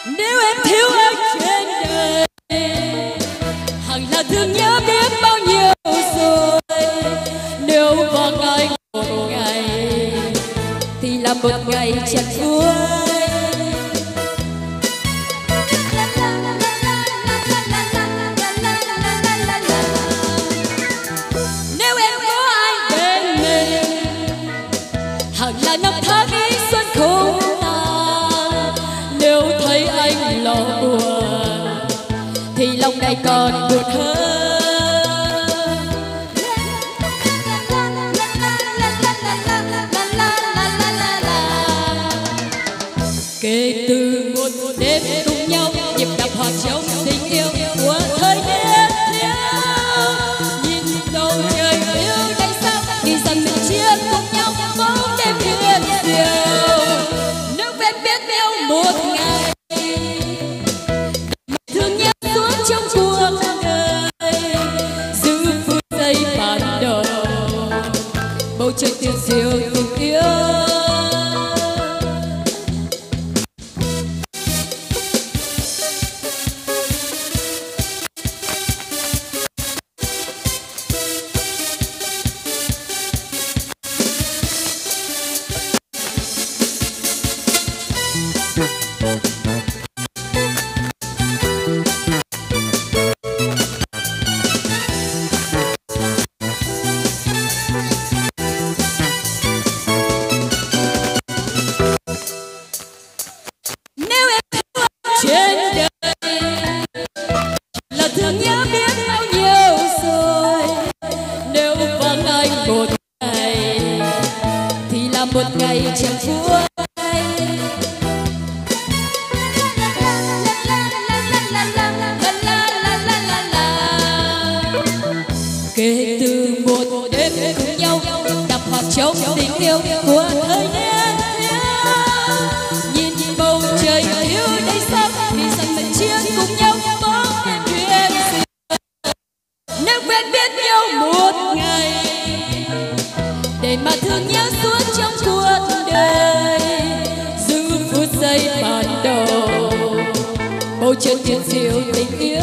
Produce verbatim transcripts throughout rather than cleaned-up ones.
Nếu em thiếu anh trên đời, hẳn là thương nhớ biết bao nhiêu rồi. Nếu vắng anh một ngày thì là một ngày chặt cuối. Nếu em có anh bên mình, hẳn là năm tháng ý xuân không tàn. Nếu thấy anh lo buồn thì lòng này còn buồn hơn. Kể từ một đêm cùng nhau, nhịp đập hòa trong tình yêu của thời niên thiếu. Nhìn bầu trời yêu đầy sao, nghĩ rằng mình chia cùng nhau bóng đêm huyền diệu. Nếu em biết yêu một ngày, thương nhớ suốt trong cuộc đời, giữ phút giây ban đầu, bầu trời tuyệt diệu tình yêu. Trên đời là thương nhớ biết bao nhiêu rồi. Nếu vắng anh một ngày thì là một ngày chẳng vui. Kể từ một đêm cùng nhau, đập hòa trong tình yêu của thời niên thiếu. Nhìn bầu trời yêu đầy sao, vì rằng mình chia cùng nhau bóng đêm huyền diệu. Nếu quen biết nhau một ngày, để mà thương nhớ suốt trong cuộc đời, giữ phút giây ban đầu, bầu trời tuyệt diệu tình yêu.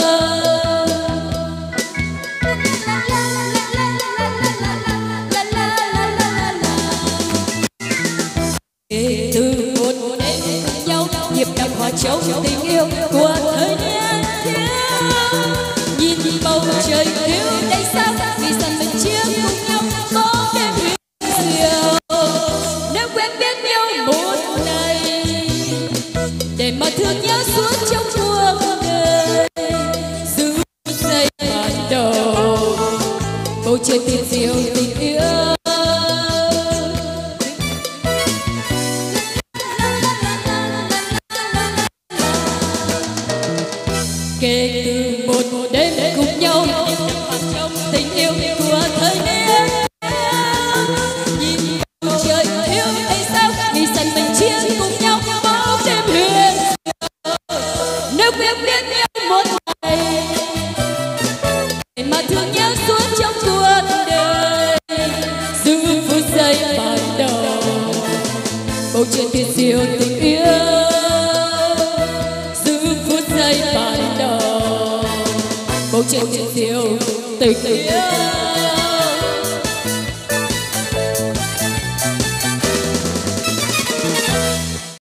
Kể từ một đêm cùng nhau, nhịp đập hòa trong tình yêu của thời niên thiếu. Nhìn bầu trời yêu đầy sao, vì rằng mình chia cùng nhau bóng đêm huyền diệu. Nếu quen biết nhau một ngày, để mà thương nhớ suốt trong cuộc đời, giữ phút giây ban đầu, bầu trời tuyệt diệu tình yêu. Kể từ một đêm cùng nhau, trong tình yêu của thời niên thiếu. Nhìn bầu trời yêu đầy sao, vì rằng mình chia cùng nhau bóng đêm huyền diệu. Nếu biết biết nhau một ngày, để mà thương nhớ suốt trong cuộc đời, giữ phút giây ban đầu, bầu trời tuyệt diệu tình yêu. Bầu trời tuyệt diệu tình yêu.